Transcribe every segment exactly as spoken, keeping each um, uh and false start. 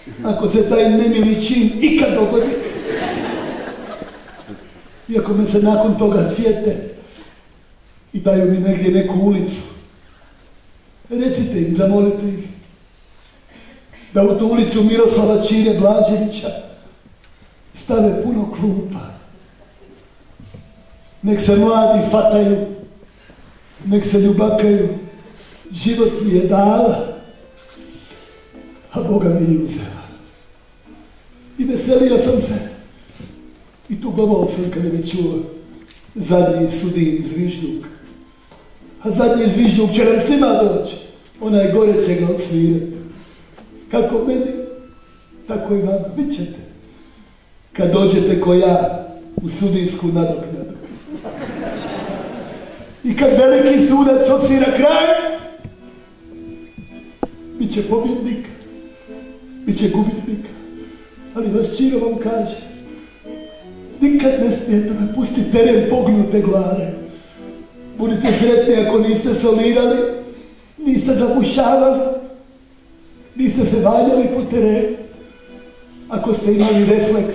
ako se taj nemili čin ikad dogodi. Iako me se nakon toga sjete i daju mi negdje neku ulicu, recite im, zamolite ih, da u tu ulicu Miroslava Čire Blaževića stave puno klupa. Nek se mladi fataju, nek se ljubakaju, život mi je dala, a Boga mi je uzela. I veselio sam se i tugovao sam kada mi čuo zadnji sudin zvižduk. A zadnji zvižduk će nam svima doći, onaj gore će ga odsvirati. Kako meni, tako i vama, bit ćete. Kad dođete ko ja u sudinsku nadoknadu. I kad veliki sudac osvira kraj, bit će pobjednik, bit će gubitnik. Ali vaš Čiro vam kaže, nikad ne smijete napustiti teren pognute glave. Budite sretni ako niste solirali, niste zapušavali, niste se valjali po terenu. Ako ste imali refleks,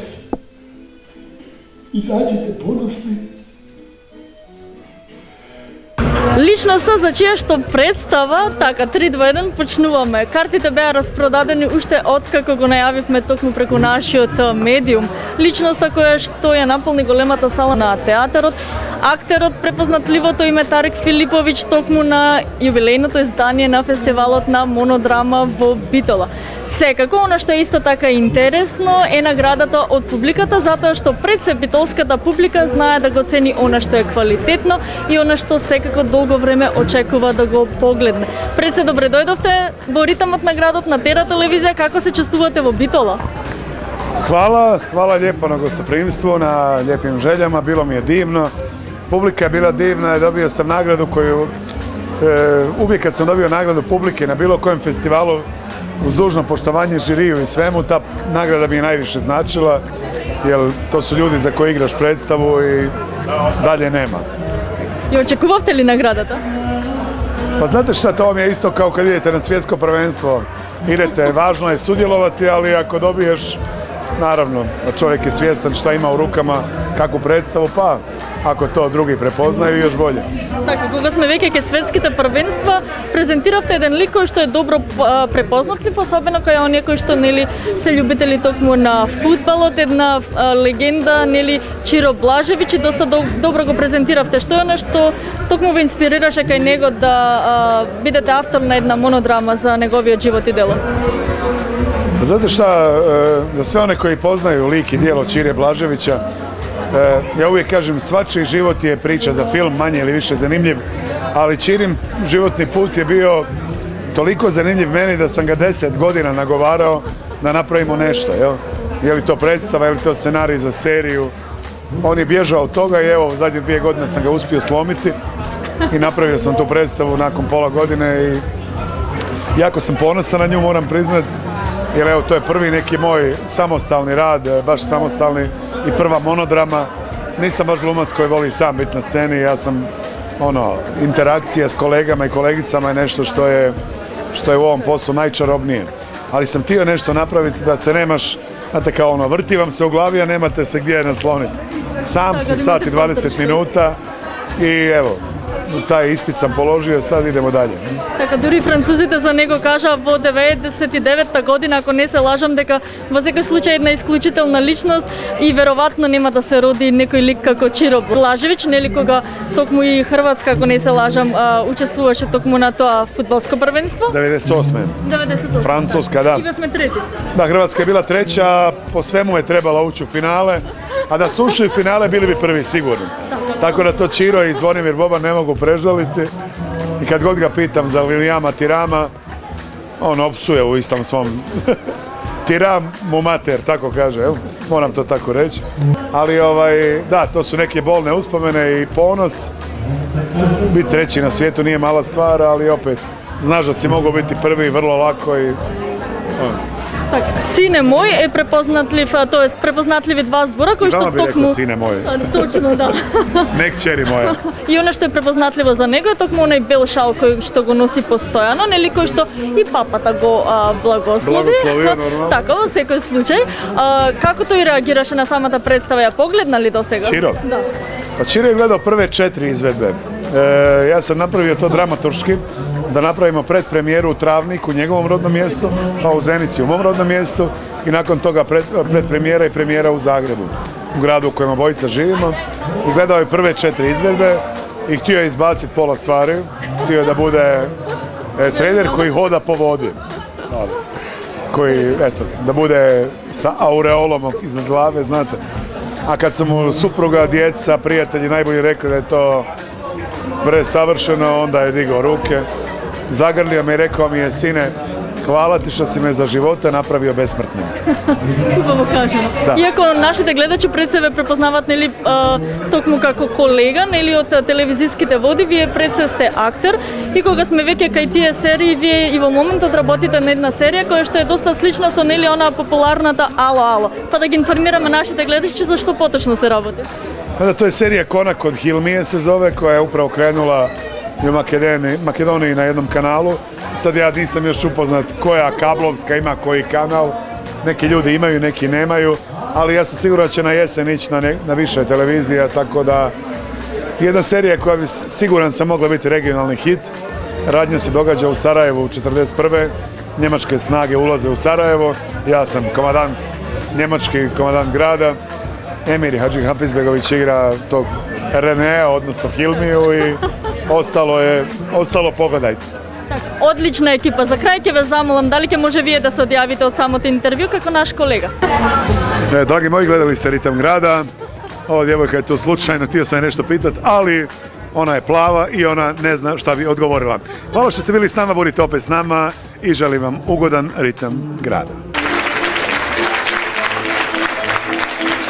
izađite ponosni. Личноста за чија што представа, така три два еден почнуваме. Картите беа распродадени уште откако го најавивме токму преку нашиот медиум. Личноста која што ја наполни големата сала на театарот, актерот препознатливото име Тарик Филиповиќ токму на јубилејното издание на фестивалот на монодрама во Битола. Секако, она што е исто така интересно е наградата од публиката, затоа што пред се битолската публика знае да го цени она што е квалитетно и она што секако долго време очекува да го погледне. Пред се добре дојдовте во ритамот на градот на Тера телевизија, како се чувствувате во Битола? Hvala, hvala lijepo na gostoprimstvu, na lijepim željama, bilo mi je divno. Publika je bila divna, dobio sam nagradu koju, e, uvijek kad sam dobio nagradu publike na bilo kojem festivalu, uz dužno poštovanje žiriju i svemu, ta nagrada mi je najviše značila, jer to su ljudi za koje igraš predstavu i dalje nema. I očekuvate li nagradata? Pa znate šta, to vam je isto kao kad idete na svjetsko prvenstvo. Idete, važno je sudjelovati, ali ako dobiješ, naravno, čovjek je svjestan šta ima u rukama, kakvu predstavu, pa ako to drugi prepoznaju, još bolje. Така, кога сме веќе ке светските првенства, презентиравте еден лик кој што е добро препознатлив, особено кај оние кои што нели се љубители токму на фудбалот, една а, легенда, нели Чиро Блажевиќ, и доста до, добро го презентиравте. Што е она што токму ве инспирираше кај него да а, бидете автор на една монодрама за неговиот живот и дело? Znate šta, za sve one koji poznaju lik i djelo Čire Blaževića, ja uvijek kažem, svačiji život je priča za film, manje ili više zanimljiv, ali Čirin životni put je bio toliko zanimljiv meni da sam ga deset godina nagovarao da napravimo nešto, jel? Je li to predstava, je li to scenarij za seriju. On je bježao od toga i evo, zadnje dvije godine sam ga uspio slomiti i napravio sam tu predstavu nakon pola godine i jako sam ponosan na nju, moram priznati, jer evo, to je prvi neki moj samostalni rad, baš samostalni i prva monodrama. Nisam baš glumac koji voli sam biti na sceni, ja sam, ono, interakcija s kolegama i kolegicama je nešto što je, što je u ovom poslu najčarobnije. Ali sam htio nešto napraviti da se nemaš, znate kao ono, vrti vam se u glavi, a nemate se gdje nasloniti. Sam si sat i dvadeset minuta i evo, taj ispit sam položio, sad idemo dalje. Така, дури французите за него кажа во деветдесет и девета година, ако не се лажам, дека во секој случај една исклучителна личност и веројатно нема да се роди некој лик како Чиро Блажевиќ, нели кога токму и Хрватска, ако не се лажам, учествуваше токму на тоа фудбалско првенство. деветдесет и осма. деветдесет и осма. Francuska, da. И бевме трети. Da, Hrvatska je bila treća, po svemu je trebala ući u finale, a da su ušli u finale bili bi prvi sigurno. Tako da to Čiro i Zvonimir Boban ne mogu prežaliti. I kad god ga pitam za Lilijama Tirama, on opsuje u istom svom Tiram mu mater, tako kaže, jel? Moram to tako reći. Ali ovaj, da, to su neke bolne uspomene i ponos. Biti treći na svijetu nije mala stvar, ali opet, znaš da si mogao biti prvi vrlo lako i... On. Так, Sine moj je prepoznatljiv, to jest prepoznatljivi dva zbora koji što Dama bi rekao tokmu... Sine moj. Točno, da. Ne kćeri moja. I ono što je prepoznatljivo za njega je tokmu onaj bel šal koji što go nosi postojano, neli koji što i papata go a, blagoslovi. Blagoslovio, normalno. Tako, u sekoj slučaj. A, kako to i reagiraše na samata predstava? Ja pogledna li do svega? Čiro? Da. Pa Čiro je gledao prve četiri izvedbe. E, ja sam napravio to dramaturški, da napravimo predpremijeru u Travniku, u njegovom rodnom mjestu, pa u Zenici, u mom rodnom mjestu i nakon toga pred, predpremijera i premijera u Zagrebu, u gradu u kojem obojica živimo. I gledao je prve četiri izvedbe i htio je izbaciti pola stvari, htio je da bude e, trener koji hoda po vodi. Ali, koji, eto, da bude sa aureolom iznad glave, znate. A kad su mu supruga, djeca, prijatelji najbolji rekli da je to presavršeno, onda je digao ruke, zagrlio me i rekao mi je: sine, hvala ti što si me za života napravio besmrtnim. Хубаво кажано. Да. Иако нашите гледачи пред себе препознават нели а, токму како колега, нели од телевизиските води, вие пред се сте актер и кога сме веќе кај тие серии, вие и во моментот работите на една серија која што е доста слична со нели она популарната Ало Ало. Па да ги информираме нашите гледачи за што поточно се работи. Pa da, to je serija Konak od Hilmije se zove, koja je upravo krenula i u Makedoniji, Makedoniji na jednom kanalu. Sad ja nisam još upoznat koja kablovska ima koji kanal. Neki ljudi imaju, neki nemaju, ali ja sam siguran da će na jesen ići na, ne, na više televizija, tako da jedna serija koja bi siguran sam mogla biti regionalni hit. Radnja se događa u Sarajevu u četrdeset prve Njemačke snage ulaze u Sarajevo, ja sam komandant, njemački komandant grada. Emir Hadžihafizbegović igra tog Renea, odnosno Hilmiju, i ostalo je, ostalo pogledajte. Так, одлична екипа. За крај ќе ве замолам, дали ќе може вие да се одјавите од самото интервју како наш колега? E, dragi moji, gledali ste Ritam grada. Ova djevojka je tu slučajno, htio sam je nešto pitat, ali ona je plava i ona ne zna šta bi odgovorila. Hvala što ste bili s nama, budite opet s nama i želim vam ugodan Ritam grada.